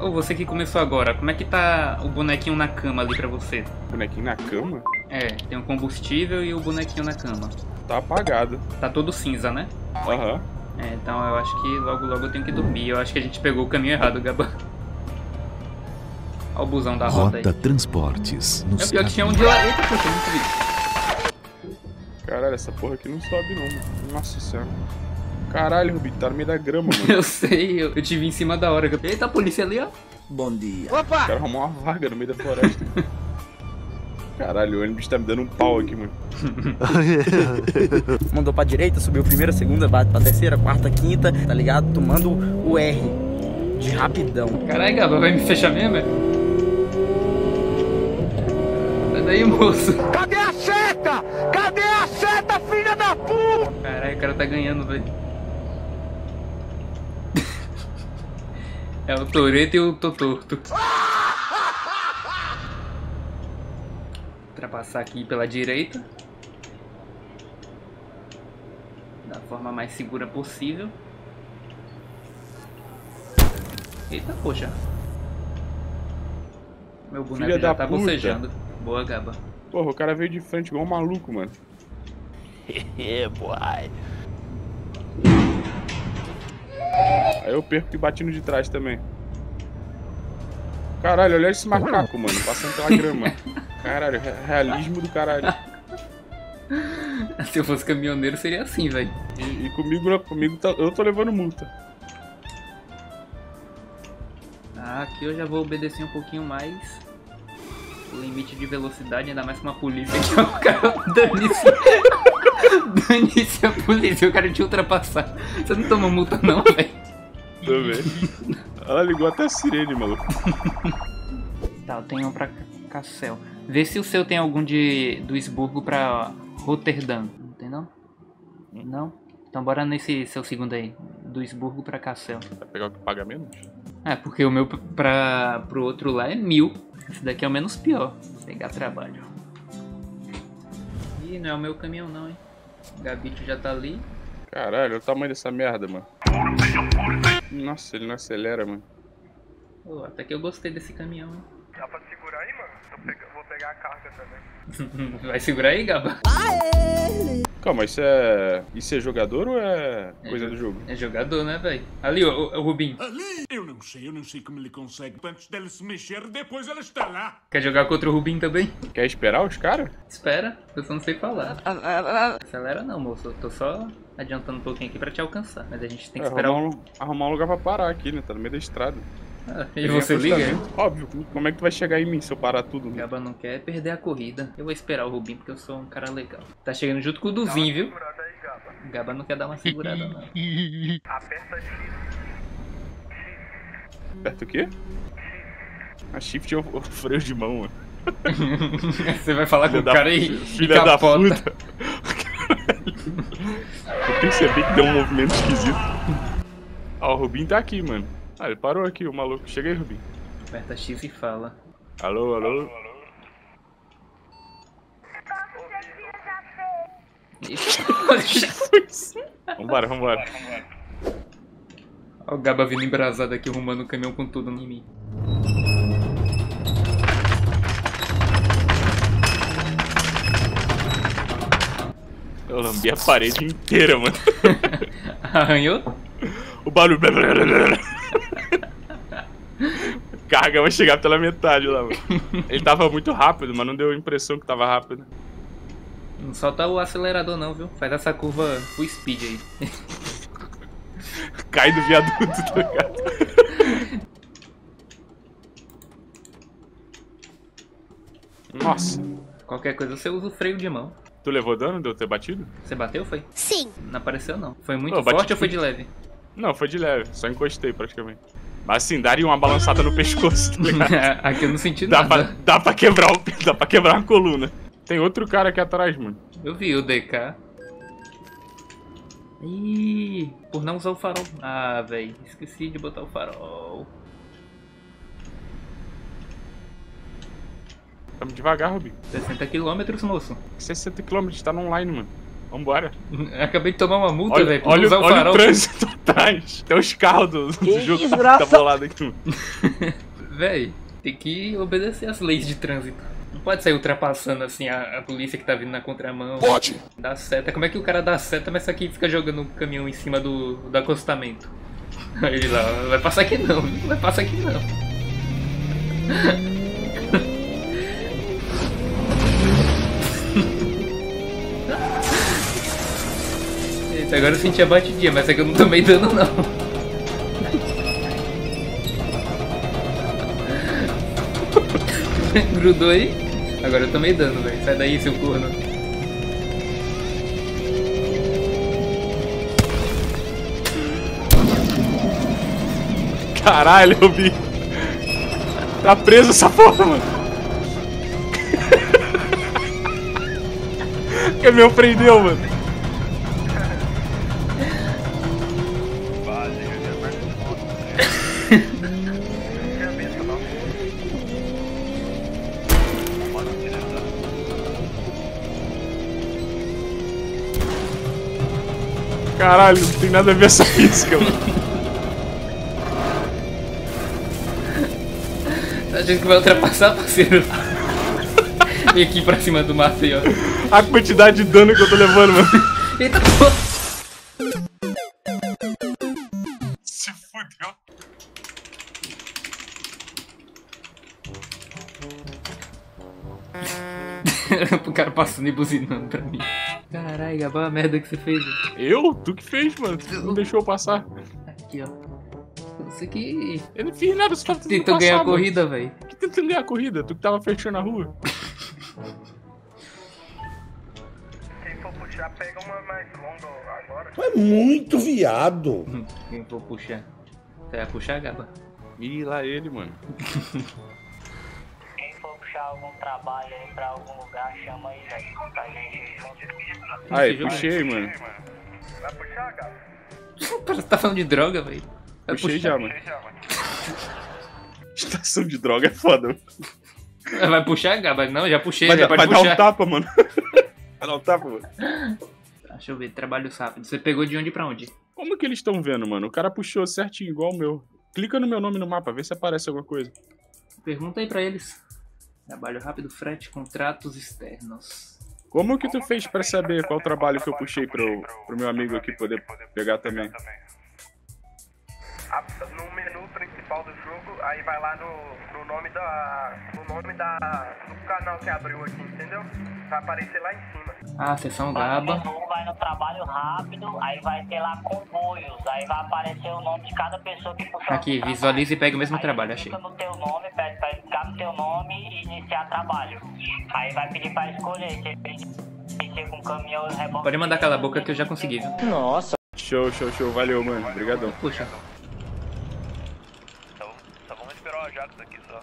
Ô, você que começou agora, como é que tá o bonequinho na cama ali pra você? Bonequinho na cama? É, tem o combustível e o bonequinho na cama. Tá apagado. Tá todo cinza, né? Aham. É, então eu acho que logo logo eu tenho que dormir. Eu acho que a gente pegou o caminho errado, Gaba. Olha o busão da rota aí. Rota Transportes. É pior que tinha um de lá. Eita, poxa, eu não vi. Caralho, essa porra aqui não sobe não, mano. Nossa senhora. Caralho, Rubinho, tá no meio da grama, mano. Eu sei, eu tive em cima da hora. Eita, a polícia ali, ó. Bom dia. O cara arrumou uma vaga no meio da floresta. Caralho, o ônibus tá me dando um pau aqui, mano. Mandou pra direita, subiu primeira, segunda, bate pra terceira, quarta, quinta, tá ligado? Tomando o R de rapidão. Caralho, Gaba, vai me fechar mesmo, é? Sai daí, moço. Cadê a seta? Cadê a seta, filha da puta? Caralho, o cara tá ganhando, velho. É o Toretto e o Totorto. Ultrapassar aqui pela direita. Da forma mais segura possível. Eita, poxa. Meu boneco Filha já da tá puta. bocejando. Boa, Gaba. Porra, o cara veio de frente igual um maluco, mano. Aí eu perco e bati no de trás também. Caralho, olha esse macaco, mano, passando pela grama. Caralho, realismo do caralho. Se eu fosse caminhoneiro seria assim, velho. E comigo eu tô levando multa. Ah, aqui eu já vou obedecer um pouquinho mais o limite de velocidade, ainda mais com uma polícia que o cara dane-se. Dane-se a polícia, o cara te ultrapassar. Você não toma multa não, velho. Também. Ela ligou até a sirene, maluco. Tá, eu tenho um pra Cassel. Vê se o seu tem algum do Duisburgo pra Roterdã. Não tem não? Não? Então bora nesse seu segundo aí. Duisburgo pra Cassel. Vai pegar o que paga menos? É, porque o meu pro outro lá é 1000. Esse daqui é o menos pior. Vou pegar trabalho. Ih, não é o meu caminhão não, hein. O Gabito já tá ali. Caralho, olha o tamanho dessa merda, mano. Nossa, ele não acelera, mano. Pô, até que eu gostei desse caminhão, hein. Dá pra segurar aí, mano? Vou pegar a carga também. Vai segurar aí, Gaba? Calma, isso é jogador ou é coisa do jogo? É jogador, né, velho? Ali, o Rubinho. Ali! Eu não sei como ele consegue. Antes dele se mexer, depois ela está lá. Quer jogar contra o Rubinho também? Quer esperar os caras? Espera, eu só não sei falar. Acelera não, moço. Eu tô só adiantando um pouquinho aqui pra te alcançar. Mas a gente tem que esperar arrumar um lugar pra parar aqui, né? Tá no meio da estrada. Ah, e você liga? Óbvio, como é que tu vai chegar em mim se eu parar tudo? O Gaba não quer perder a corrida. Eu vou esperar o Rubinho porque eu sou um cara legal. Tá chegando junto com o Duzinho, viu? Segurada aí, Gaba. O Gaba não quer dar uma segurada, não. Aperta X. Aperta o quê? A shift é o freio de mão, mano. Você vai falar com o cara e Filha da capota. puta. Eu percebi que deu um movimento esquisito. Ó, o Rubinho tá aqui, mano. Ah, ele parou aqui, o maluco. Chega aí, Rubinho. Aperta X e fala. Alô, alô. Vambora, vambora. Olha o Gaba vindo embrasado aqui, arrumando o caminhão com tudo em mim. Eu lambi a parede inteira, mano. Arranhou? O barulho. Carga vai chegar pela metade lá, mano. Ele tava muito rápido, mas não deu a impressão que tava rápido. Não solta o acelerador não, viu? Faz essa curva full speed aí. Cai do viaduto, tá ligado? Nossa. Qualquer coisa você usa o freio de mão. Tu levou dano? Deu ter batido? Você bateu, foi? Sim. Não apareceu não. Foi muito Não, bati forte ou foi de- de leve? Não, foi de leve. Só encostei praticamente. Mas assim, daria uma balançada no pescoço, tá ligado? Aqui eu não senti Dá nada. pra quebrar dá pra quebrar uma coluna. Tem outro cara aqui atrás, mano. Eu vi o DK. Ih, por não usar o farol. Ah, velho, esqueci de botar o farol. Tamo devagar, Rubi. 60 km, moço. 60 km, tá no online, mano. Vambora. Acabei de tomar uma multa, velho, por Olha usar o o farol. trânsito atrás. Tem os carros do jogo desgraça. tá bolado aqui. Véi, tem que obedecer as leis de trânsito. Não pode sair ultrapassando assim a polícia que tá vindo na contramão. Pode. Dá seta. Como é que o cara dá seta, mas aqui fica jogando o caminhão em cima do acostamento? Aí ele lá, vai passar aqui não, vai passar aqui não. Eita, agora eu senti a batidinha, mas é que eu não tomei dano não. Grudou aí? Agora eu tomei dano, velho. Sai daí, seu corno. Caralho, eu vi. Tá preso essa porra, mano. Que me prendeu, mano. Caralho, não tem nada a ver essa física, mano. Tá achando que vai ultrapassar, parceiro? Vem aqui pra cima do mato aí, ó. A quantidade de dano que eu tô levando, mano. Eita, pô! Se fudeu. O cara passando e buzinando pra mim. Caralho, Gabá, a merda que você fez. Eu? Tu que fez, mano. Tu não deixou eu passar. Aqui, ó. Isso aqui. Eu não fiz nada, você tava tentando Tentou passar, ganhar a mano. corrida, velho. Que tentando ganhar a corrida? Tu que tava fechando a rua. Quem for puxar, pega uma mais longa agora. Tu é muito viado. Quem for puxar? Você vai puxar, Gaba? Ih, lá ele, mano. Quem for puxar algum trabalho aí pra algum lugar, chama aí, velho. Pra gente junto. Aí, puxei, mano. Vai puxar, cara? Você tá falando de droga, velho? Vai Puxei puxar. já, mano. Estação de droga é foda, mano. Vai puxar, Gaba? Não, já puxei, Vai já pode dar puxar. um tapa, mano. Vai dar um tapa, mano. Deixa eu ver, trabalho rápido. Você pegou de onde pra onde? Como que eles estão vendo, mano? O cara puxou certinho igual o meu. Clica no meu nome no mapa, vê se aparece alguma coisa. Pergunta aí pra eles. Trabalho rápido, frete, contratos externos. Como que tu fez pra saber qual trabalho que eu puxei pro meu amigo aqui poder pegar também? No menu principal do jogo, aí vai lá no nome do canal que abriu aqui, entendeu? Vai aparecer lá em cima. Ah, seção Gaba. Vai no trabalho rápido, aí vai ter lá comboios, aí vai aparecer o nome de cada pessoa que puxou. Aqui, visualiza e pega o mesmo Aí trabalho, achei. clica no teu nome, pede pra clicar no teu nome e iniciar trabalho. Aí vai pedir pra escolher, se mexer com caminhão e reboque. Pode mandar calar a boca que eu já consegui, viu? Show, show, show. Valeu, mano. Obrigadão. Puxa. Só vamos esperar o Jacos aqui só.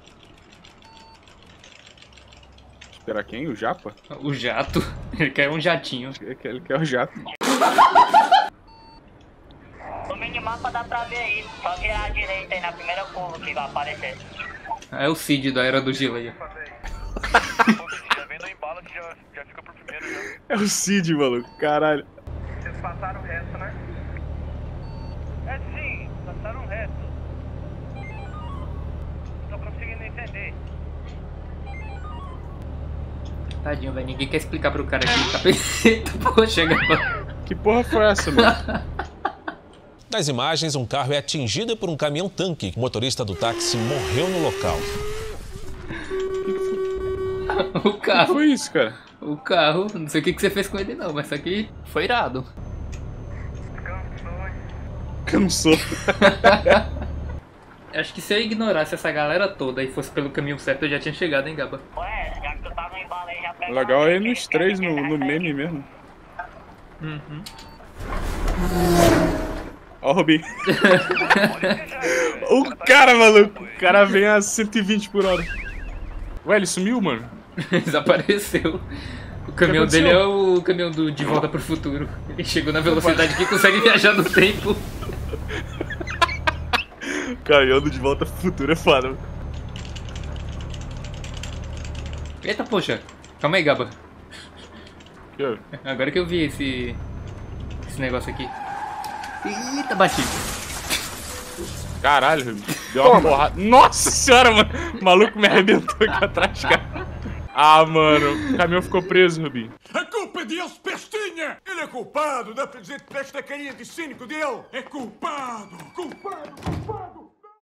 Esperar quem? O Japa? O jato. Ele quer um jatinho. Ele quer o Jato. No minimapa dá pra ver isso, só virar à direita aí na primeira curva que vai aparecer. Ah, é o Cid da Era do Gelo aí, ó. Já vem no embalo que já fica por primeiro já. É o Cid, maluco. Caralho. Vocês passaram o resto, né? É sim, passaram o resto. Não tô conseguindo entender. Tadinho, velho. Ninguém quer explicar pro cara aqui. Tá perfeito, poxa, Gaba. Que porra foi essa, mano? Nas imagens, um carro é atingido por um caminhão-tanque. O motorista do táxi morreu no local. O Que carro. foi isso, cara? O carro. Não sei o que você fez com ele, não, mas isso aqui foi irado. Cansou. Acho que se eu ignorasse essa galera toda e fosse pelo caminho certo, eu já tinha chegado, hein, Gaba? Ué, já que tu tá no embalo aí, já pega. Legal é nos três, no meme mesmo. Uhum. Ó, o Robin. O cara, maluco. O cara vem a 120 por hora. Ué, ele sumiu, mano? Desapareceu. O caminhão dele é o caminhão do De Volta pro Futuro. Ele chegou na velocidade que consegue viajar no tempo. Caindo de volta pro futuro é foda, mano. Eita, poxa. Calma aí, Gaba. Aqui, ó. Agora que eu vi esse negócio aqui. Eita, bati. Caralho, Rubinho. Deu uma porrada. Nossa senhora, mano. O maluco me arrebentou aqui atrás, cara. Ah, mano. O caminhão ficou preso, Rubinho. A culpa é dele, pestinha! Ele é culpado, dá pra dizer que esta carinha de cínico dele. É culpado, culpado, culpado.